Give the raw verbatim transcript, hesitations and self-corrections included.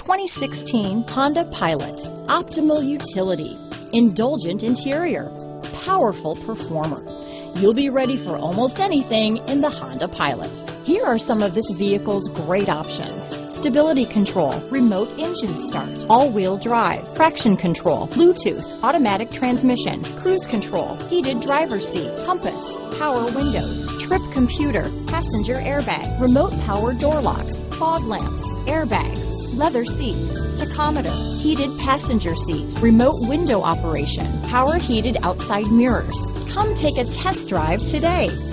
twenty sixteen Honda Pilot. Optimal utility, indulgent interior, powerful performer. You'll be ready for almost anything in the Honda Pilot. Here are some of this vehicle's great options: stability control, remote engine start, all-wheel drive, traction control, Bluetooth, automatic transmission, cruise control, heated driver's seat, compass, power windows, trip computer, passenger airbag, remote power door locks, fog lamps, airbags, leather seats, tachometer, heated passenger seat, remote window operation, power heated outside mirrors. Come take a test drive today.